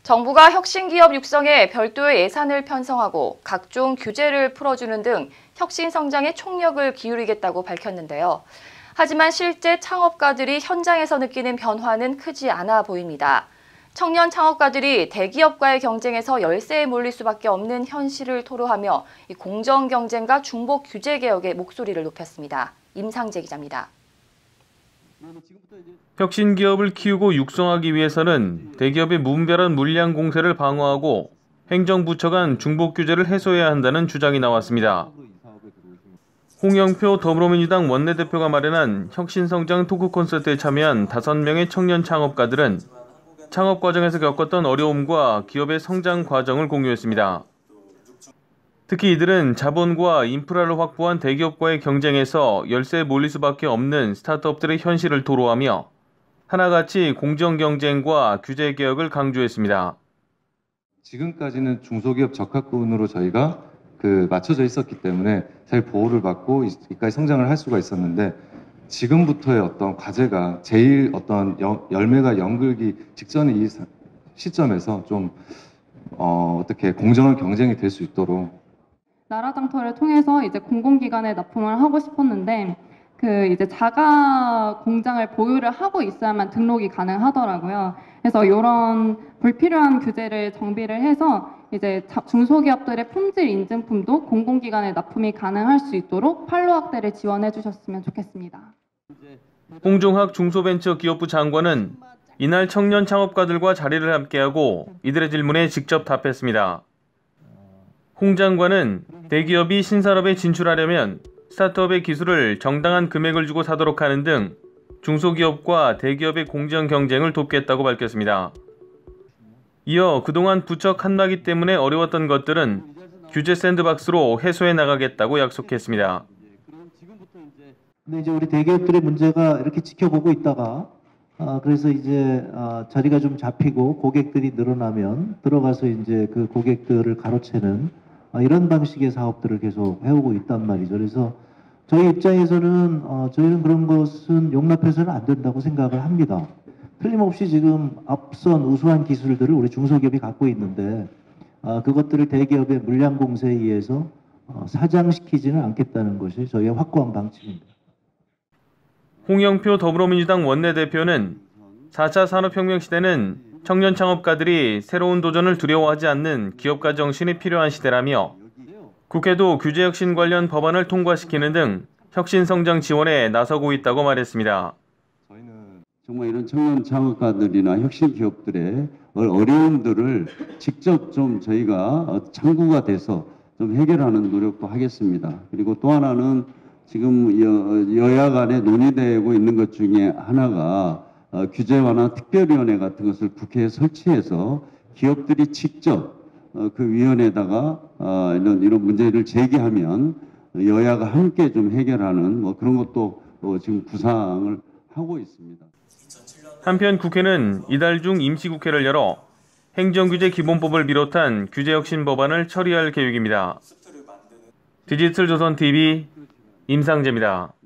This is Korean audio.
정부가 혁신기업 육성에 별도의 예산을 편성하고 각종 규제를 풀어주는 등 혁신 성장에 총력을 기울이겠다고 밝혔는데요. 하지만 실제 창업가들이 현장에서 느끼는 변화는 크지 않아 보입니다. 청년 창업가들이 대기업과의 경쟁에서 열세에 몰릴 수밖에 없는 현실을 토로하며 공정 경쟁과 중복 규제 개혁의 목소리를 높였습니다. 임상재 기자입니다. 혁신 기업을 키우고 육성하기 위해서는 대기업의 무분별한 물량 공세를 방어하고 행정부처 간 중복 규제를 해소해야 한다는 주장이 나왔습니다. 홍영표 더불어민주당 원내대표가 마련한 혁신성장 토크 콘서트에 참여한 5명의 청년 창업가들은 창업 과정에서 겪었던 어려움과 기업의 성장 과정을 공유했습니다. 특히 이들은 자본과 인프라를 확보한 대기업과의 경쟁에서 열세에 몰릴 수밖에 없는 스타트업들의 현실을 토로하며 하나같이 공정 경쟁과 규제 개혁을 강조했습니다. 지금까지는 중소기업 적합군으로 저희가 맞춰져 있었기 때문에 잘 보호를 받고 이까지 성장을 할 수가 있었는데, 지금부터의 어떤 과제가 제일 어떤 열매가 연글기 직전의 이 시점에서 좀 어떻게 공정한 경쟁이 될 수 있도록 나라 장터를 통해서 이제 공공기관에 납품을 하고 싶었는데 이제 자가 공장을 보유를 하고 있어야만 등록이 가능하더라고요. 그래서 이런 불필요한 규제를 정비를 해서 이제 중소기업들의 품질 인증품도 공공기관에 납품이 가능할 수 있도록 판로 확대를 지원해 주셨으면 좋겠습니다. 홍종학 중소벤처기업부 장관은 이날 청년 창업가들과 자리를 함께하고 이들의 질문에 직접 답했습니다. 홍 장관은 대기업이 신산업에 진출하려면 스타트업의 기술을 정당한 금액을 주고 사도록 하는 등 중소기업과 대기업의 공정 경쟁을 돕겠다고 밝혔습니다. 이어 그동안 부처 칸막이 때문에 어려웠던 것들은 규제 샌드박스로 해소해 나가겠다고 약속했습니다. 근데 이제 우리 대기업들의 문제가 이렇게 지켜보고 있다가 그래서 이제 자리가 좀 잡히고 고객들이 늘어나면 들어가서 이제 그 고객들을 가로채는 이런 방식의 사업들을 계속 해오고 있단 말이죠. 그래서 저희 입장에서는 저희는 그런 것은 용납해서는 안 된다고 생각을 합니다. 틀림없이 지금 앞선 우수한 기술들을 우리 중소기업이 갖고 있는데 그것들을 대기업의 물량 공세에 의해서 사장시키지는 않겠다는 것이 저희의 확고한 방침입니다. 홍영표 더불어민주당 원내대표는 4차 산업혁명 시대는 청년 창업가들이 새로운 도전을 두려워하지 않는 기업가 정신이 필요한 시대라며 국회도 규제혁신 관련 법안을 통과시키는 등 혁신성장 지원에 나서고 있다고 말했습니다. 저희는 정말 이런 청년 창업가들이나 혁신 기업들의 어려움들을 직접 좀 저희가 창구가 돼서 좀 해결하는 노력도 하겠습니다. 그리고 또 하나는 지금 여야 간에 논의되고 있는 것 중에 하나가 규제와나 특별위원회 같은 것을 국회에 설치해서 기업들이 직접 그 위원회에다가 이런 문제를 제기하면 여야가 함께 좀 해결하는 그런 것도 지금 구상을 하고 있습니다. 한편 국회는 이달 중 임시국회를 열어 행정규제 기본법을 비롯한 규제혁신 법안을 처리할 계획입니다. 디지털조선TV 임상재입니다.